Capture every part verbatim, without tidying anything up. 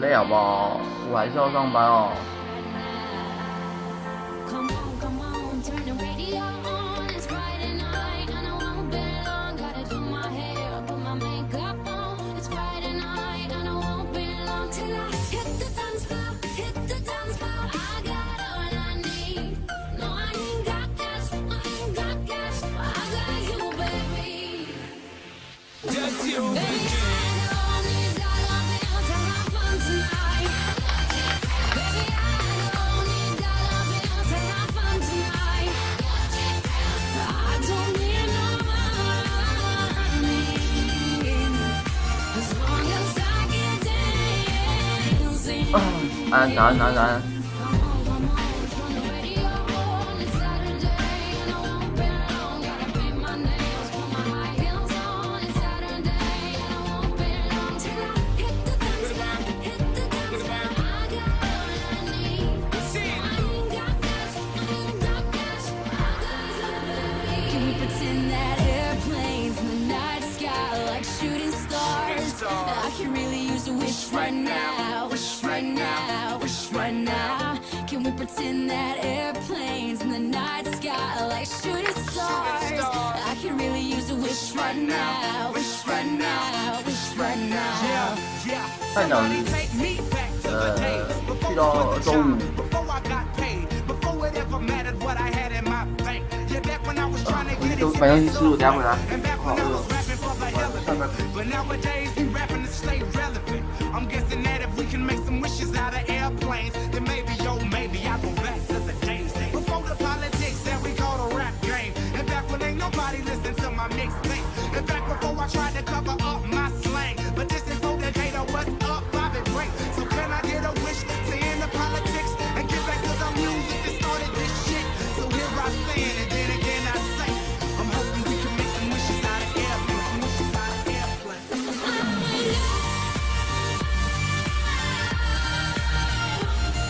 累好不好？我还是要上班哦。安安安安。 Pretend that airplanes in the night sky like shooting stars. I can really use a wish right now, wish right now, wish right now. 半小时，呃，去到周五。呃，晚上去吃，我等下回来。好饿。上班。I'm guessing that if we can make some wishes out of airplanes, then maybe, yo, maybe I go back to the days before the politics that we call the rap game. And back when ain't nobody listened to my mixtape. And back before I tried to cover up my slang. But this is no Decatur, what's up, Bobby Break. So can I get a wish to end the politics and get back to the music that started this shit? So here I stand, and then again I say, I'm hoping we can make some wishes out of airplanes, wishes out of airplanes.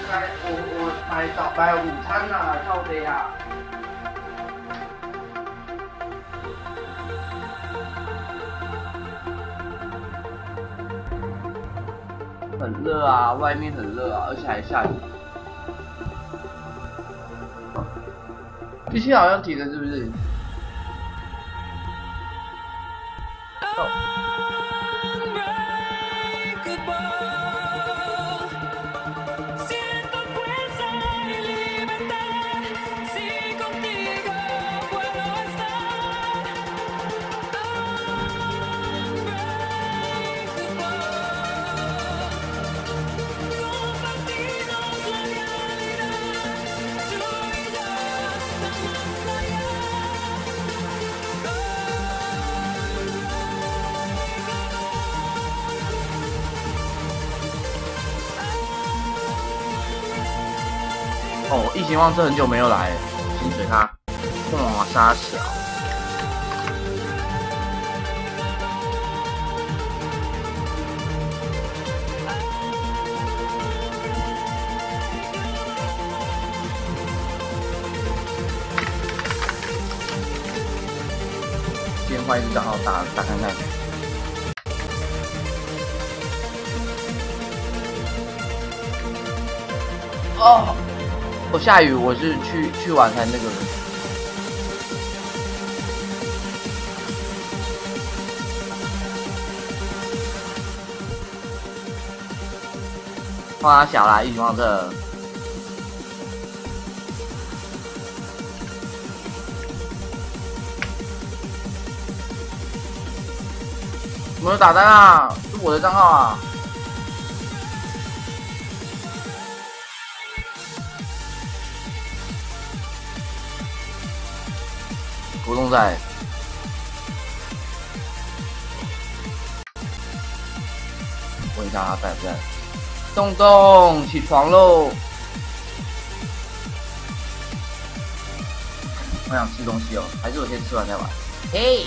来我我买早买午餐啊，靠北啊！很热啊，外面很热啊，而且还下雨。机器好像停了，是不是？哦。 哦，异形旺这很久没有来，薪水他哇杀小。先换一只账号打打看看。哦。 我下雨，我是去去玩才那个人。花小啦，一起放这。有没有打单啊？是我的账号啊。 活动在，问一下他在不在？洞洞，起床喽！我想吃东西哦，还是我先吃完再玩？嘿，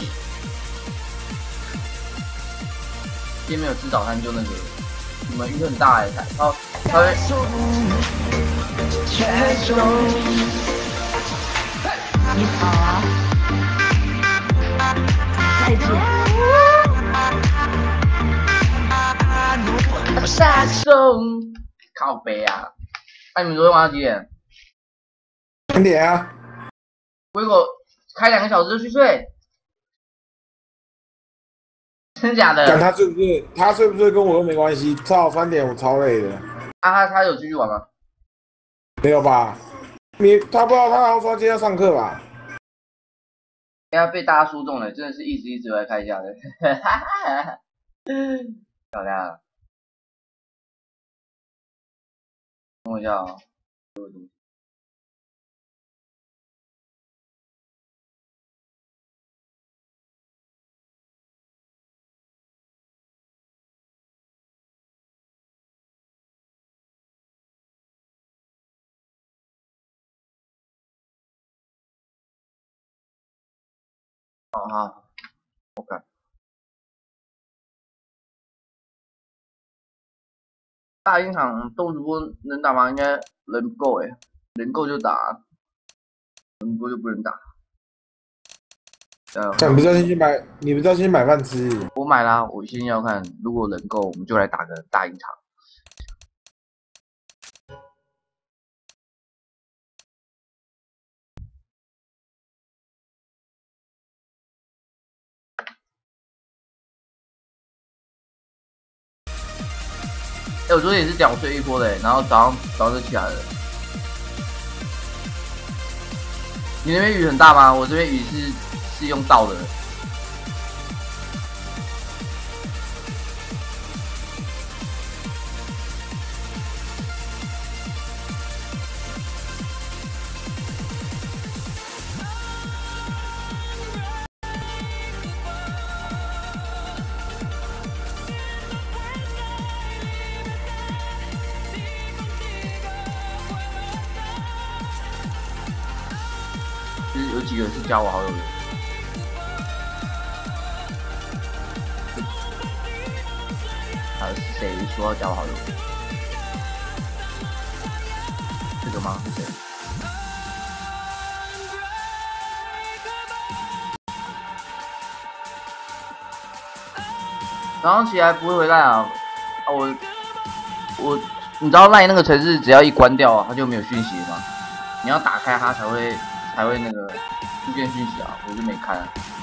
今天没有吃早餐就那个，你们雨很大哎，他他会。 你好啊。 再见。 杀手，靠北啊！那、啊、你们昨天玩到几点？ 两点啊。 我果开两个小时就去睡，真假的？ 讲他睡不睡？他睡不睡跟我又没关系。操，三点我超累的。 啊，他他有继续玩吗？ 没有吧？你他不知道他好像说今天要上课吧？ 哎呀，被大家说中了，真的是一直一直来看一下的，漂亮。等我一下啊、哦，好好 ，OK。大英场动主播能打吗？应该人不够哎，人够就打，人不够就不能打。呃， 你不是要先去买？你不是要先买饭吃？ 我买啦，我先要看，如果人够，我们就来打个大英场。 哎、欸，我昨天也是屌睡一波的、欸，然后早上早上就起来了。你那边雨很大吗？我这边雨是是用倒的。就是有几个是加我好友的，还有谁说要加我好友？ 这个吗？是谁？早上起来不会回来啊？啊我我你知道赖那个程式只要一关掉，它就没有讯息吗？你要打开它才会才会那个出现讯息啊，我就没开。